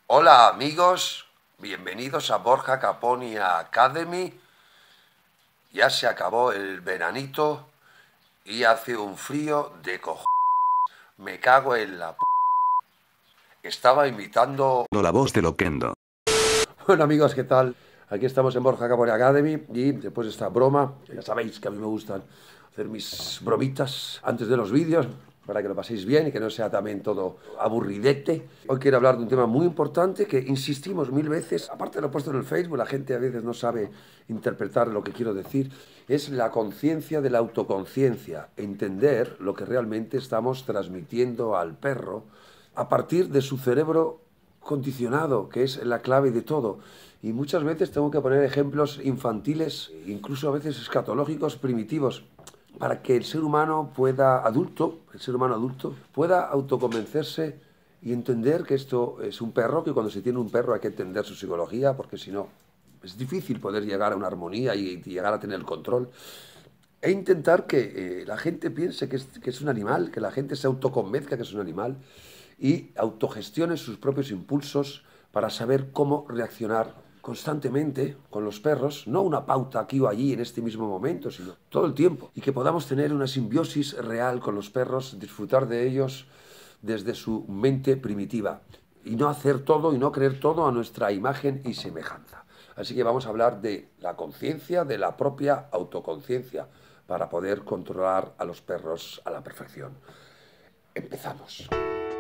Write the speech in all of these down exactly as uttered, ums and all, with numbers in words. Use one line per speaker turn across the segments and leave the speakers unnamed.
Hola amigos, bienvenidos a Borja Caponi Academy. Ya se acabó el veranito y hace un frío de cojones. Me cago en la p... Estaba imitando
la voz de Loquendo.
Bueno amigos, ¿qué tal? Aquí estamos en Borja Caponi Academy y después de esta broma, ya sabéis que a mí me gustan hacer mis bromitas antes de los vídeos para que lo paséis bien y que no sea también todo aburridete. Hoy quiero hablar de un tema muy importante que insistimos mil veces, aparte de lo puesto en el Facebook, la gente a veces no sabe interpretar lo que quiero decir, es la conciencia de la autoconciencia, entender lo que realmente estamos transmitiendo al perro a partir de su cerebro condicionado, que es la clave de todo. Y muchas veces tengo que poner ejemplos infantiles, incluso a veces escatológicos, primitivos, para que el ser humano pueda, adulto, el ser humano adulto, pueda autoconvencerse y entender que esto es un perro, que cuando se tiene un perro hay que entender su psicología, porque si no, es difícil poder llegar a una armonía y, y llegar a tener el control. E intentar que eh, la gente piense que es, que es un animal, que la gente se autoconvenzca que es un animal y autogestione sus propios impulsos para saber cómo reaccionar constantemente con los perros, no una pauta aquí o allí en este mismo momento, sino todo el tiempo, y que podamos tener una simbiosis real con los perros, disfrutar de ellos desde su mente primitiva, y no hacer todo y no creer todo a nuestra imagen y semejanza. Así que vamos a hablar de la conciencia, de la propia autoconciencia, para poder controlar a los perros a la perfección. Empezamos.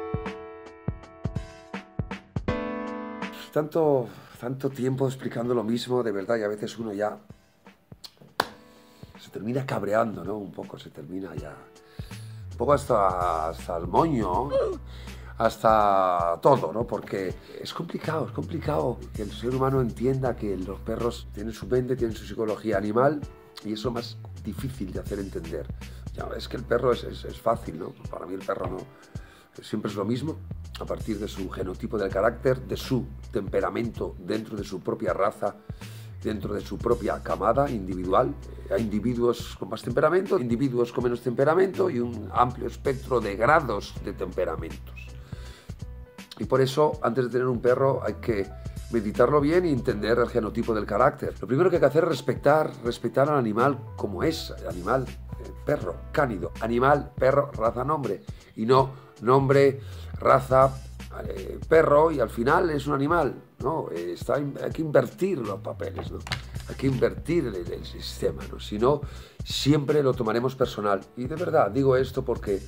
Tanto, tanto tiempo explicando lo mismo, de verdad, y a veces uno ya se termina cabreando, ¿no? Un poco, se termina ya... Un poco hasta, hasta el moño, hasta todo, ¿no? Porque es complicado, es complicado que el ser humano entienda que los perros tienen su mente, tienen su psicología animal, y eso es más difícil de hacer entender. Ya, es que el perro es, es, es fácil, ¿no? Para mí el perro no... Siempre es lo mismo, a partir de su genotipo del carácter, de su temperamento dentro de su propia raza, dentro de su propia camada individual. Hay individuos con más temperamento, individuos con menos temperamento y un amplio espectro de grados de temperamentos. Y por eso, antes de tener un perro, hay que meditarlo bien y entender el genotipo del carácter. Lo primero que hay que hacer es respetar, respetar al animal como es, el animal, el perro, cánido, animal, perro, raza, nombre, y no nombre, raza, eh, perro, y al final es un animal, ¿no? Eh, está, hay que invertir los papeles, ¿no? Hay que invertir el, el sistema, ¿no? Si no, siempre lo tomaremos personal. Y de verdad, digo esto porque...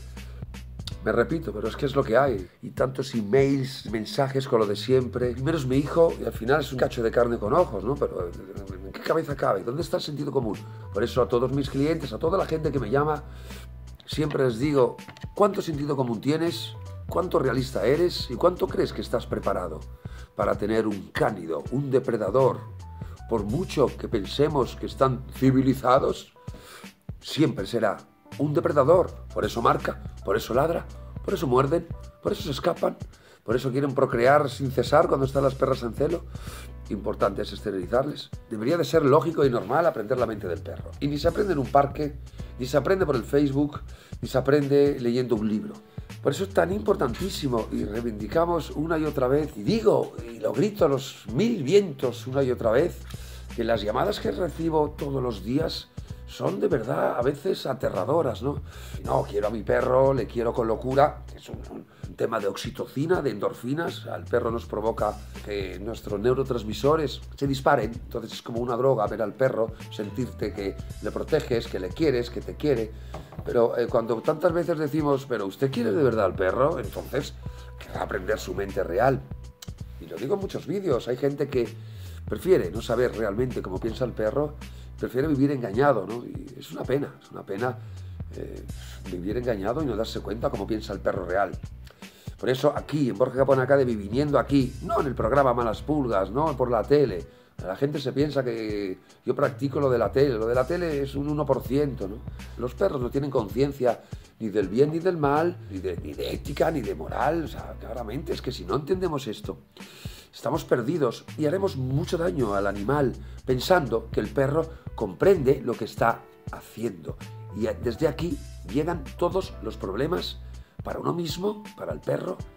Me repito, pero es que es lo que hay. Y tantos emails, mensajes con lo de siempre. Primero es mi hijo y al final es un cacho de carne con ojos, ¿no? Pero ¿en qué cabeza cabe? ¿Dónde está el sentido común? Por eso a todos mis clientes, a toda la gente que me llama, siempre les digo, ¿cuánto sentido común tienes? ¿Cuánto realista eres? ¿Y cuánto crees que estás preparado para tener un cánido, un depredador? Por mucho que pensemos que están civilizados, siempre será un depredador. Por eso marca, por eso ladra, por eso muerden, por eso se escapan, por eso quieren procrear sin cesar cuando están las perras en celo. Importante es esterilizarles. Debería de ser lógico y normal aprender la mente del perro. Y ni se aprende en un parque, ni se aprende por el Facebook, ni se aprende leyendo un libro. Por eso es tan importantísimo y reivindicamos una y otra vez, y digo, y lo grito a los mil vientos una y otra vez, que las llamadas que recibo todos los días son de verdad a veces aterradoras, ¿no? No, quiero a mi perro, le quiero con locura, es un, un tema de oxitocina, de endorfinas. Al perro nos provoca que nuestros neurotransmisores se disparen, entonces es como una droga ver al perro, sentirte que le proteges, que le quieres, que te quiere. Pero eh, cuando tantas veces decimos, pero ¿usted quiere de verdad al perro? Entonces querrá aprender su mente real. Y lo digo en muchos vídeos, hay gente que prefiere no saber realmente cómo piensa el perro, prefiere vivir engañado, ¿no? Y es una pena, es una pena eh, vivir engañado y no darse cuenta cómo piensa el perro real. Por eso aquí, en Borja Caponi Academy, viniendo aquí, no en el programa Malas Pulgas, no por la tele. La gente se piensa que yo practico lo de la tele, lo de la tele es un uno por ciento, ¿no? Los perros no tienen conciencia ni del bien ni del mal, ni de, ni de ética, ni de moral. O sea, claramente es que si no entendemos esto, estamos perdidos y haremos mucho daño al animal pensando que el perro comprende lo que está haciendo. Y desde aquí llegan todos los problemas para uno mismo, para el perro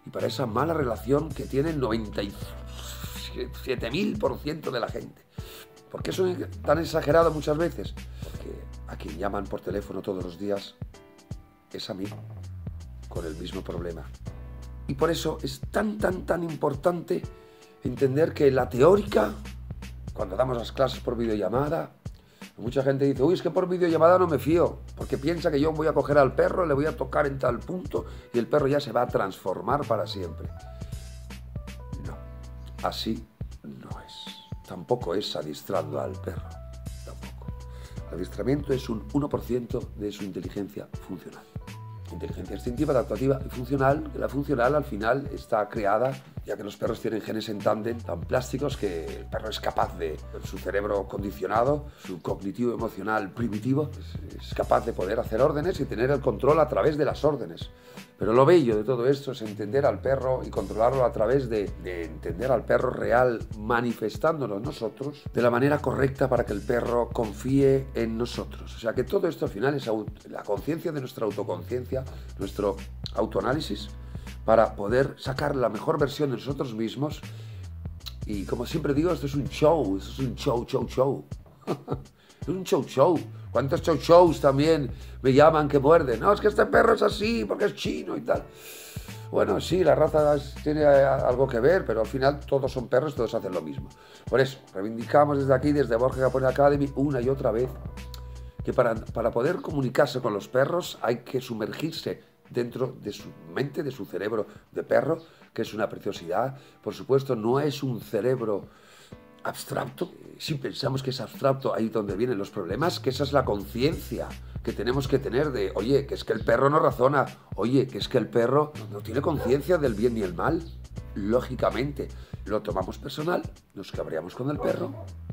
y para esa mala relación que tiene el noventa y siete mil por ciento de la gente. ¿Por qué soy tan exagerado muchas veces? Porque a quien llaman por teléfono todos los días es a mí, con el mismo problema. Y por eso es tan, tan, tan importante entender que la teórica, cuando damos las clases por videollamada, mucha gente dice, uy, es que por videollamada no me fío, porque piensa que yo voy a coger al perro, le voy a tocar en tal punto y el perro ya se va a transformar para siempre. No, así no es. Tampoco es adiestrando al perro, tampoco. El adiestramiento es un uno por ciento de su inteligencia funcional. Inteligencia instintiva, adaptativa y funcional. La funcional al final está creada, ya que los perros tienen genes en tándem tan plásticos que el perro es capaz de, su cerebro condicionado, su cognitivo emocional primitivo, es, es capaz de poder hacer órdenes y tener el control a través de las órdenes. Pero lo bello de todo esto es entender al perro y controlarlo a través de, de entender al perro real, manifestándonos nosotros de la manera correcta para que el perro confíe en nosotros. O sea que todo esto al final es la conciencia de nuestra autoconciencia, nuestro autoanálisis, para poder sacar la mejor versión de nosotros mismos. Y como siempre digo, esto es un show, esto es un show, show, show. Es un show, show. ¿Cuántos show, shows también me llaman que muerden? No, es que este perro es así porque es chino y tal. Bueno, sí, la raza tiene algo que ver, pero al final todos son perros, todos hacen lo mismo. Por eso, reivindicamos desde aquí, desde Borja Capone Academy, una y otra vez, que para, para poder comunicarse con los perros hay que sumergirse dentro de su mente, de su cerebro de perro, que es una preciosidad. Por supuesto, no es un cerebro abstracto. Si pensamos que es abstracto, ahí es donde vienen los problemas, que esa es la conciencia que tenemos que tener de, oye, que es que el perro no razona, oye, que es que el perro no tiene conciencia del bien ni el mal. Lógicamente, lo tomamos personal, nos cabreamos con el perro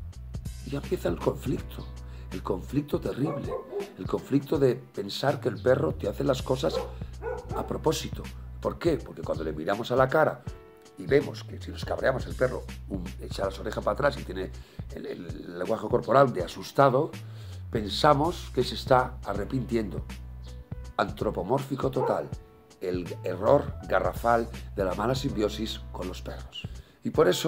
y ya empieza el conflicto. El conflicto terrible, el conflicto de pensar que el perro te hace las cosas a propósito. ¿Por qué? Porque cuando le miramos a la cara y vemos que si nos cabreamos el perro um, echa las orejas para atrás y tiene el, el, el lenguaje corporal de asustado, pensamos que se está arrepintiendo. Antropomórfico total, el error garrafal de la mala simbiosis con los perros. Y por eso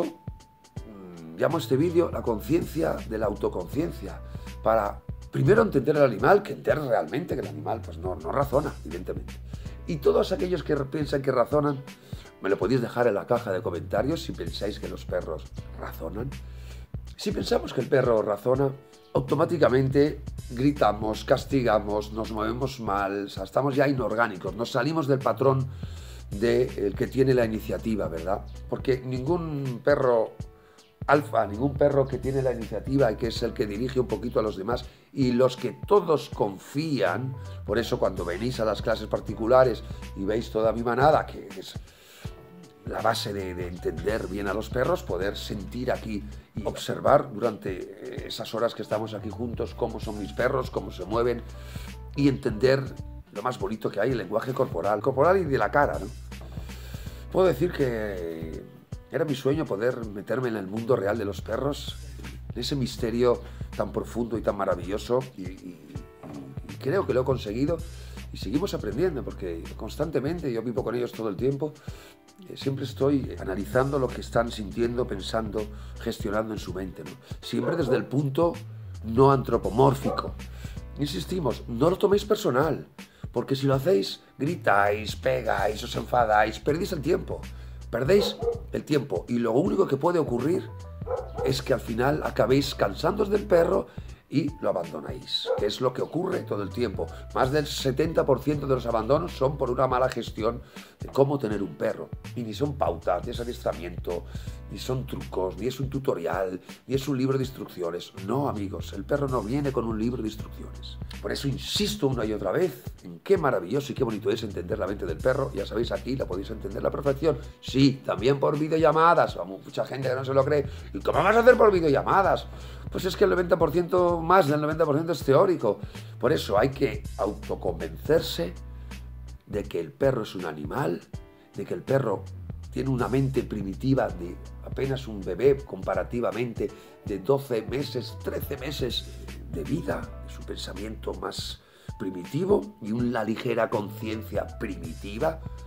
mmm, llamo a este vídeo la conciencia de la autoconciencia, para primero entender al animal, que entender realmente que el animal pues no, no razona, evidentemente. Y todos aquellos que piensan que razonan, me lo podéis dejar en la caja de comentarios si pensáis que los perros razonan. Si pensamos que el perro razona, automáticamente gritamos, castigamos, nos movemos mal, o sea, estamos ya inorgánicos, nos salimos del patrón del que tiene la iniciativa, ¿verdad? Porque ningún perro alfa, ningún perro que tiene la iniciativa y que es el que dirige un poquito a los demás y los que todos confían, por eso cuando venís a las clases particulares y veis toda mi manada, que es la base de, de entender bien a los perros, poder sentir aquí y observar durante esas horas que estamos aquí juntos cómo son mis perros, cómo se mueven y entender lo más bonito que hay, el lenguaje corporal, corporal y de la cara, ¿no? Puedo decir que era mi sueño poder meterme en el mundo real de los perros, en ese misterio tan profundo y tan maravilloso, y, y, y creo que lo he conseguido y seguimos aprendiendo porque constantemente, yo vivo con ellos todo el tiempo, eh, siempre estoy analizando lo que están sintiendo, pensando, gestionando en su mente, ¿no? Siempre desde el punto no antropomórfico. Insistimos, no lo toméis personal, porque si lo hacéis, gritáis, pegáis, os enfadáis, perdéis el tiempo. Perdéis el tiempo y lo único que puede ocurrir es que al final acabéis cansándoos del perro y lo abandonáis, que es lo que ocurre todo el tiempo. Más del setenta por ciento de los abandonos son por una mala gestión de cómo tener un perro. Y ni son pautas, ni es adiestramiento, ni son trucos, ni es un tutorial, ni es un libro de instrucciones. No, amigos, el perro no viene con un libro de instrucciones. Por eso insisto una y otra vez en qué maravilloso y qué bonito es entender la mente del perro. Ya sabéis, aquí la podéis entender a la perfección. Sí, también por videollamadas. Hay mucha gente que no se lo cree. ¿Y cómo vas a hacer por videollamadas? Pues es que el noventa por ciento, más del noventa por ciento es teórico. Por eso hay que autoconvencerse de que el perro es un animal, de que el perro tiene una mente primitiva de apenas un bebé comparativamente de doce meses, trece meses de vida, de su pensamiento más primitivo y una ligera conciencia primitiva.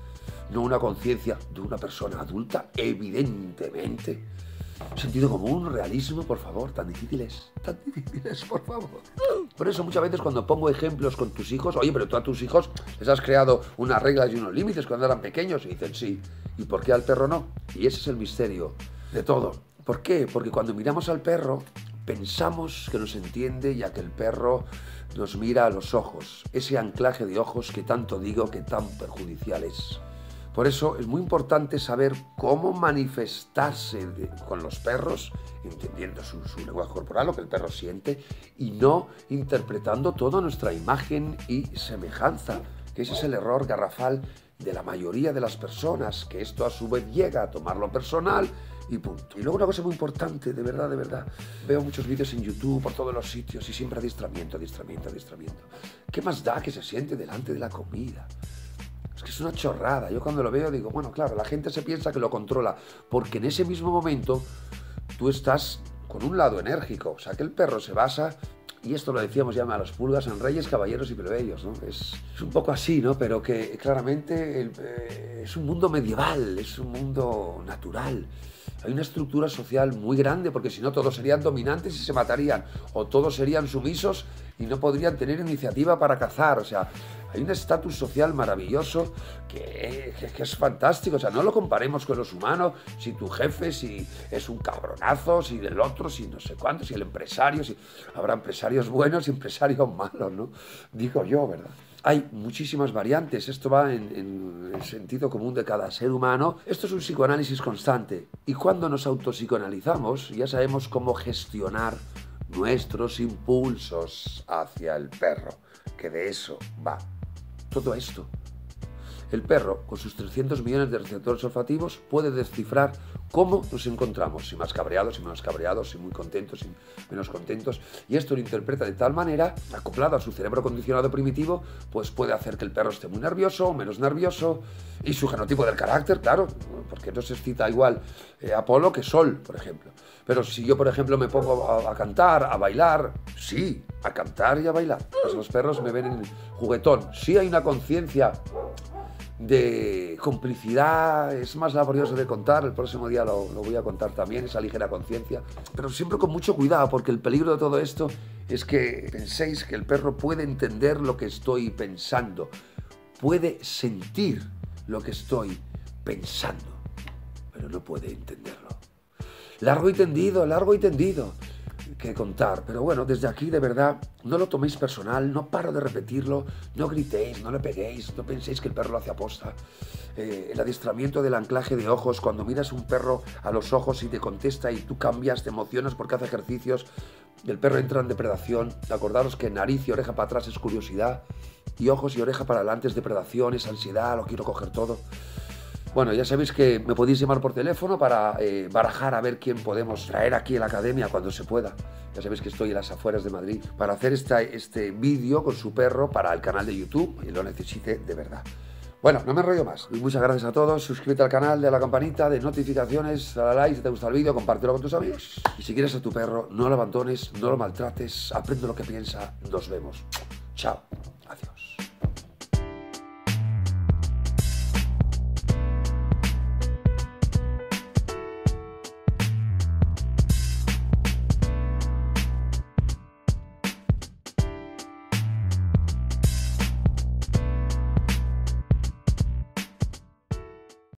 no una conciencia de una persona adulta, evidentemente. Sentido común, realismo, por favor, tan difíciles, tan difíciles, por favor. Por eso muchas veces cuando pongo ejemplos con tus hijos, oye, pero tú a tus hijos les has creado unas reglas y unos límites cuando eran pequeños, y dicen sí, ¿y por qué al perro no? Y ese es el misterio de todo. ¿Por qué? Porque cuando miramos al perro, pensamos que nos entiende ya que el perro nos mira a los ojos, ese anclaje de ojos que tanto digo que tan perjudicial es. Por eso es muy importante saber cómo manifestarse de, con los perros, entendiendo su, su lenguaje corporal, lo que el perro siente, y no interpretando toda nuestra imagen y semejanza, que ese es el error garrafal de la mayoría de las personas, que esto a su vez llega a tomarlo personal y punto. Y luego una cosa muy importante, de verdad, de verdad, veo muchos vídeos en YouTube, por todos los sitios, y siempre adiestramiento, adiestramiento, adiestramiento. ¿Qué más da que se siente delante de la comida? Es que es una chorrada. Yo cuando lo veo digo, bueno, claro, la gente se piensa que lo controla, porque en ese mismo momento tú estás con un lado enérgico. O sea, que el perro se basa, y esto lo decíamos ya a las pulgas, en reyes, caballeros y plebeyos, ¿no? Es, es un poco así, ¿no? Pero que claramente el, eh, es un mundo medieval, es un mundo natural. Hay una estructura social muy grande, porque si no todos serían dominantes y se matarían, o todos serían sumisos y no podrían tener iniciativa para cazar. O sea, hay un estatus social maravilloso que, que, que es fantástico. O sea, no lo comparemos con los humanos, si tu jefe, si es un cabronazo, si del otro, si no sé cuánto, si el empresario, si habrá empresarios buenos y empresarios malos, ¿no? Digo yo, ¿verdad? Hay muchísimas variantes, esto va en, en el sentido común de cada ser humano. Esto es un psicoanálisis constante, y cuando nos autopsicoanalizamos ya sabemos cómo gestionar nuestros impulsos hacia el perro, que de eso va todo esto. El perro, con sus trescientos millones de receptores olfativos, puede descifrar cómo nos encontramos, si más cabreados, si menos cabreados, si muy contentos, si menos contentos, y esto lo interpreta de tal manera, acoplado a su cerebro condicionado primitivo, pues puede hacer que el perro esté muy nervioso o menos nervioso, y su genotipo del carácter, claro, porque no se excita igual eh, Apolo que Sol, por ejemplo. Pero si yo, por ejemplo, me pongo a, a cantar, a bailar, sí, a cantar y a bailar, pues los perros me ven en juguetón. Sí hay una conciencia de complicidad, es más laborioso de contar, el próximo día lo, lo voy a contar también, esa ligera conciencia, pero siempre con mucho cuidado, porque el peligro de todo esto es que penséis que el perro puede entender lo que estoy pensando, puede sentir lo que estoy pensando, pero no puede entenderlo. Largo y tendido, largo y tendido que contar, pero bueno, desde aquí de verdad no lo toméis personal, no paro de repetirlo, no gritéis, no le peguéis, no penséis que el perro lo hace aposta. Eh, el adiestramiento del anclaje de ojos, cuando miras un perro a los ojos y te contesta y tú cambias, te emocionas porque hace ejercicios, el perro entra en depredación. Acordaros que nariz y oreja para atrás es curiosidad, y ojos y oreja para adelante es depredación, es ansiedad, lo quiero coger todo. Bueno, ya sabéis que me podéis llamar por teléfono para eh, barajar a ver quién podemos traer aquí a la academia cuando se pueda. Ya sabéis que estoy en las afueras de Madrid para hacer esta, este vídeo con su perro para el canal de YouTube, y lo necesite de verdad. Bueno, no me enrollo más. Y muchas gracias a todos. Suscríbete al canal, de la campanita de notificaciones, dale a like si te gusta el vídeo, compártelo con tus amigos. Y si quieres a tu perro, no lo abandones, no lo maltrates, aprende lo que piensa. Nos vemos. Chao. Adiós.